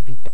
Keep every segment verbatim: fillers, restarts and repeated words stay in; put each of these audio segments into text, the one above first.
Witam.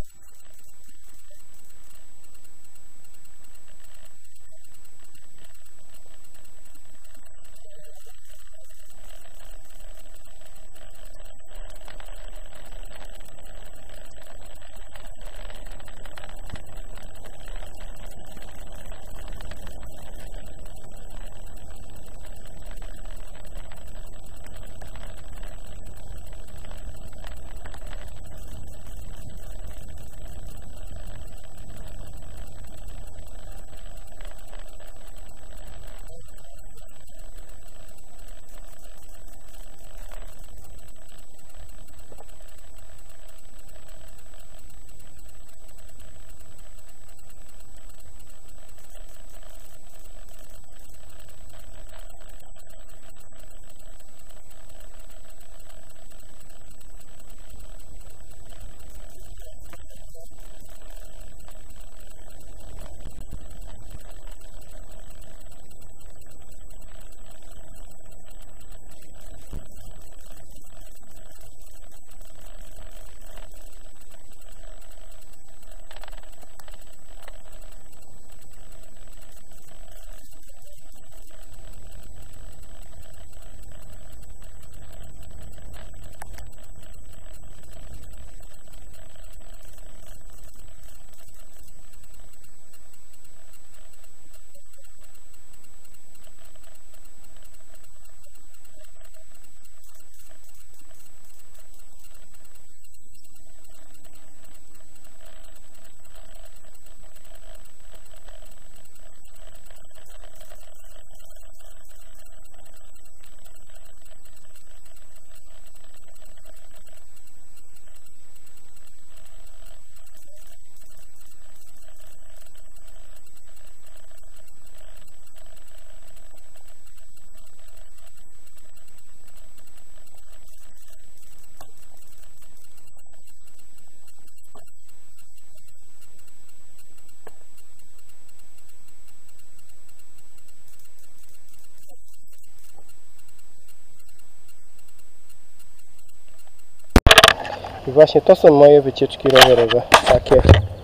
I właśnie to są moje wycieczki rowerowe. Takie.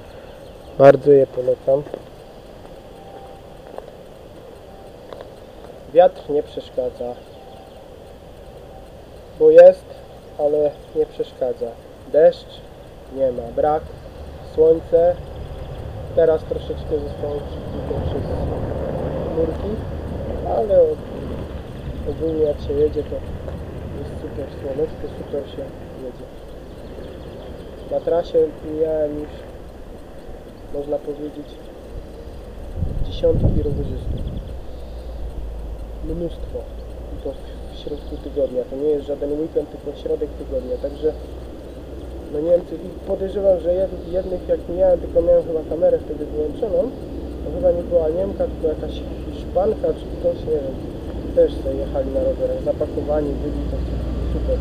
Bardzo je polecam. Wiatr nie przeszkadza. Bo jest, ale nie przeszkadza. Deszcz nie ma. Brak. Słońce. Teraz troszeczkę zostało przykryte przez chmurki. Ale ogólnie jak się jedzie, to jest super słoneczko, super się jedzie. Na trasie miałem już, można powiedzieć, dziesiątki rowerzystów. Mnóstwo. I to w środku tygodnia. To nie jest żaden weekend, tylko środek tygodnia. Także, no nie wiem, podejrzewam, że jednych jak miałem, tylko miałem chyba kamerę wtedy wyłączoną, to chyba nie była Niemka, tylko jakaś Hiszpanka czy ktoś, nie wiem. Też sobie jechali na rowerach, zapakowani, byli, to super.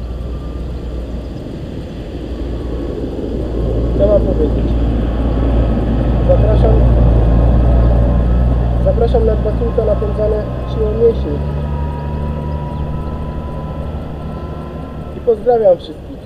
Co mam powiedzieć? Zapraszam Zapraszam na dwa kółka napędzane siłą mięśni. I pozdrawiam wszystkich.